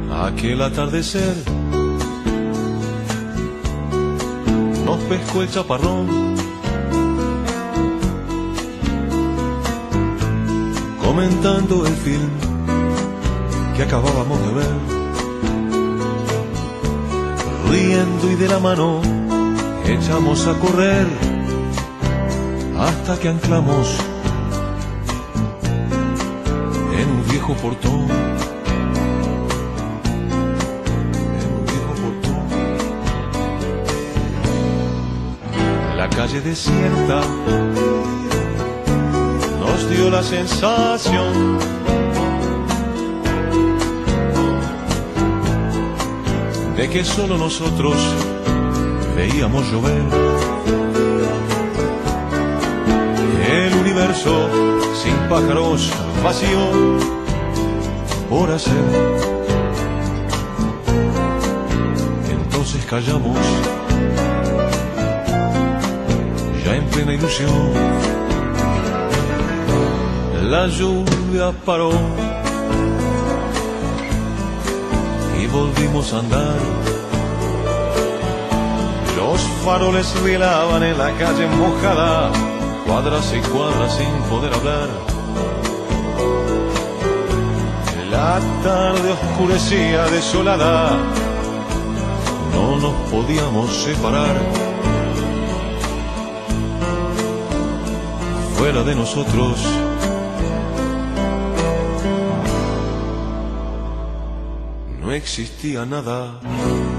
Aquel atardecer nos pescó el chaparrón, comentando el film que acabábamos de ver, riendo y de la mano echamos a correr hasta que anclamos en un viejo portón. La calle desierta nos dio la sensación de que solo nosotros veíamos llover. El universo sin pájaros, vacío por hacer. Entonces callamos, ya en plena ilusión. La lluvia paró y volvimos a andar. Los faroles velaban en la calle mojada, cuadras y cuadras sin poder hablar. La tarde oscurecía desolada, no nos podíamos separar. Fuera de nosotros no existía nada.